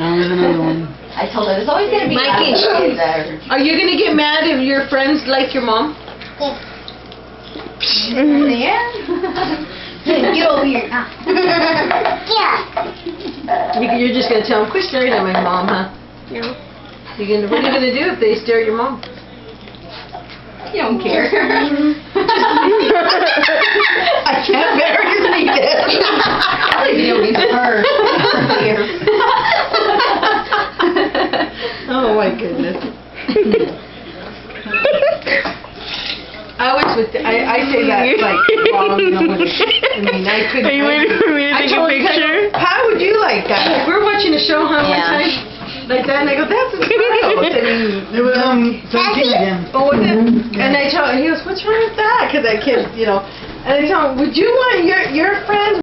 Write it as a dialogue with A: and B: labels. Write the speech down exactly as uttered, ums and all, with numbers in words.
A: Oh, there's another one.
B: I told her there's always going to be
C: Mikey,
B: kids that are...
C: are you gonna get mad if your friends like your mom?
B: Yeah. Get over here.
C: You, you're just gonna tell them, quit staring at my mom, huh?
D: No.
C: You gonna, what are you gonna do if they stare at your mom?
B: You don't care.
C: I can't bear to see this.
B: I'll leave you with her.
C: Oh my goodness. I always would, I, I say that like wrong, you know, when it, I mean, I couldn't.
D: Are you waiting for me to
C: I
D: take a
C: told her,
D: picture?
C: how would you like that? Like, we're watching a show, huh, one
B: Yeah.
C: time, like that, and I go, that's a child. I mean,
A: It was um seventeen again.
C: oh, was it? And I told him, he goes, what's wrong with that? Because that kid, you know, and I told him, would you want your, your friends